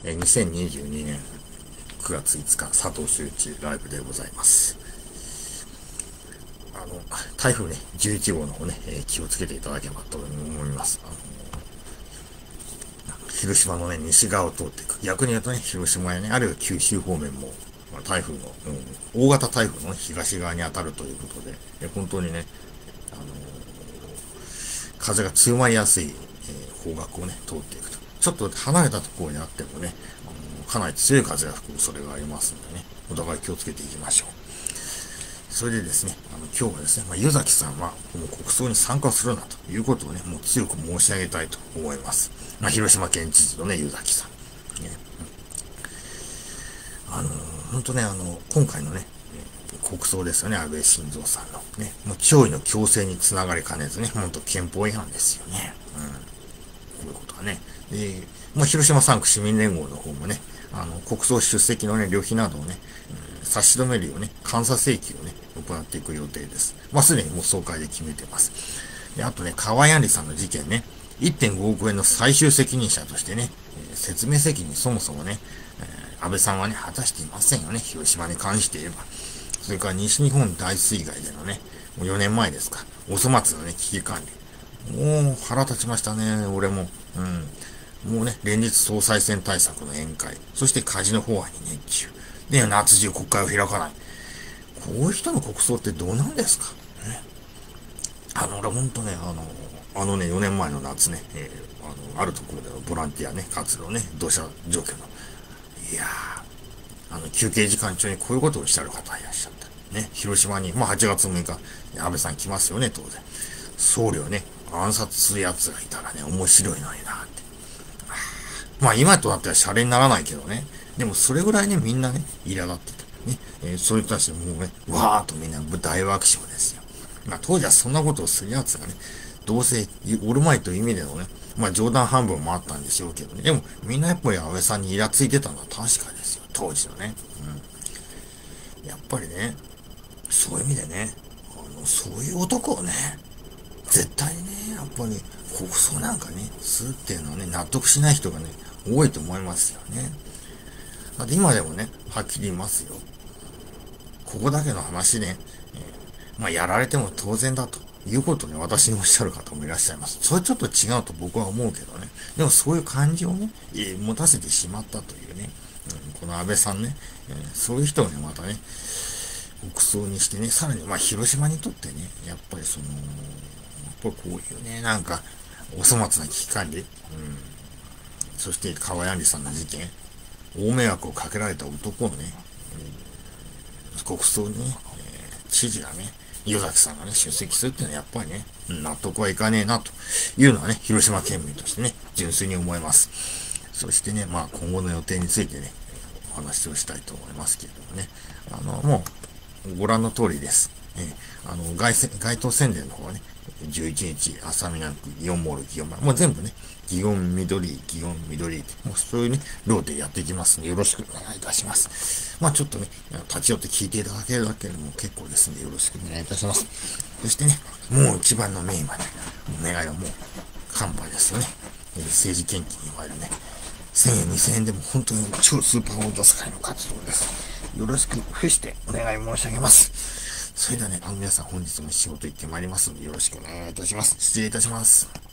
2022年9月5日、佐藤周一ライブでございます。台風ね、11号の方ね、気をつけていただければと思います。広島のね、西側を通っていく。逆に言うとね、広島やね、あるいは九州方面も、台風の、大型台風の東側に当たるということで、本当にね、風が強まりやすい、方角をね、通っていくと。ちょっと離れたところにあってもね、かなり強い風が吹く恐れがありますのでね、お互い気をつけていきましょう。それでですね、今日はですね、湯崎さんは、この国葬に参加するなということをね、もう強く申し上げたいと思います。広島県知事のね、湯崎さん。ね、本当ね、今回のね、国葬ですよね、安倍晋三さんの。ね、もう弔意の強制につながりかねずね、本当憲法違反ですよね。こういうことはね。広島3区市民連合の方もね、国葬出席のね、旅費などをね、差し止めるようね、監査請求をね、行っていく予定です。すでにもう総会で決めてます。で、あとね、河井案里さんの事件ね、1.5 億円の最終責任者としてね、説明責任そもそもね、安倍さんはね、果たしていませんよね、広島に関して言えば。それから西日本大水害でのね、もう4年前ですか、お粗末のね、危機管理。もう腹立ちましたね、俺も。もうね、連日総裁選対策の宴会、そしてカジノ法案に熱中。で、夏中国会を開かない。こういう人の国葬ってどうなんですかね。俺ほんとね、4年前の夏ね、あるところでのボランティアね、活動ね、土砂除去の。いや休憩時間中にこういうことをおっしゃる方いらっしゃった。ね、広島に、8月6日、安倍さん来ますよね、当然。総理をね、暗殺する奴がいたらね、面白いのになって。今となってはシャレにならないけどね。でもそれぐらいね、みんなね、苛立ってて。ね、そういう人たちもうね、わーっとみんな大爆笑ですよ。当時はそんなことをする奴がね、どうせ、おるまいという意味でのね、冗談半分もあったんでしょうけどね。でも、みんなやっぱり安倍さんにイラついてたのは確かですよ。当時のね。やっぱりね、そういう意味でね、そういう男をね、絶対にね、やっぱり国葬なんかね、するっていうのはね、納得しない人がね、多いと思いますよね。だって今でもね、はっきり言いますよ。ここだけの話ね、やられても当然だということね、私におっしゃる方もいらっしゃいます。それちょっと違うと僕は思うけどね。でもそういう感じをね、持たせてしまったというね、この安倍さんね、そういう人をね、またね、国葬にしてね、さらに広島にとってね、やっぱりやっぱこういうね、なんか、お粗末な危機管理、そして河井案里さんの事件、大迷惑をかけられた男をね、国葬にね、知事がね、湯崎さんがね、出席するっていうのはやっぱりね、納得はいかねえな、というのはね、広島県民としてね、純粋に思います。そしてね、今後の予定についてね、お話をしたいと思いますけれどもね、もう、ご覧の通りです。街頭宣伝の方はね、11日、朝見南区、祇園モール、祇園前、もう全部ね、祇園緑、祇園緑って、もうそういうね、ローでやっていきますので、よろしくお願いいたします。ちょっとね、立ち寄って聞いていただけるだけでも結構ですので、よろしくお願いいたします。そしてね、もう一番のメインまで、願いはもう、完売ですよね。政治献金いわゆるね、1000円、2000円でも本当に超スーパーオードスカイの活動です。よろしく付してお願い申し上げます。それではね、皆さん本日も仕事行ってまいりますのでよろしくお願いいたします。失礼いたします。